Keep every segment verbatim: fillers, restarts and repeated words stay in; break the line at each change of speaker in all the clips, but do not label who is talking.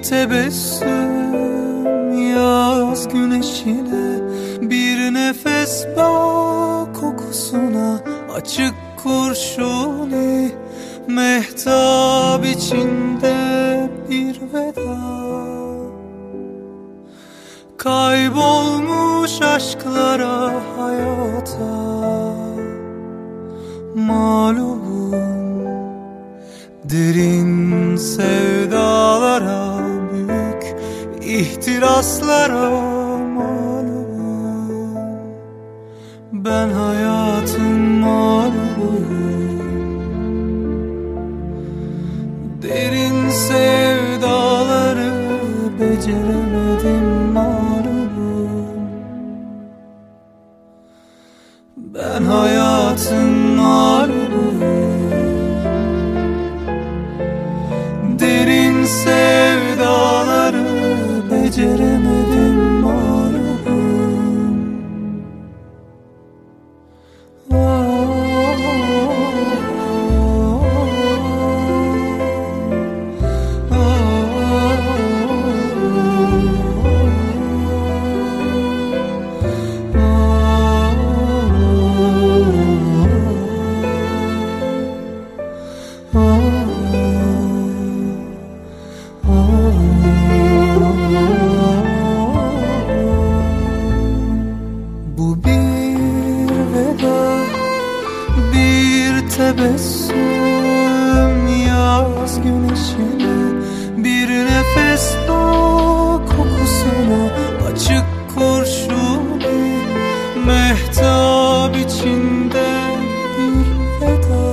tebessüm yaz güneşine, bir nefes bağ kokusuna, açık kurşuni mehtap içinde bir veda. Kaybolmuş aşklara, hayata mağlubum, derin sevdalara, büyük ihtiraslara mağlubum. Ben hayatın mağlubuyum, derin sevdaları beceremedim mağlubum. Ben hayatın mağlubuyum, derin sevdaları beceremedim mağlubum. Bu bir veda, bir tebessüm yaz güneşine, bir nefes bağ kokusuna, açık kurşuni mehtap içinde bir veda.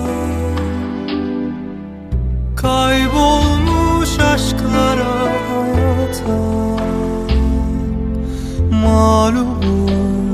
Kaybolmuş aşklara, hayata mağlubum,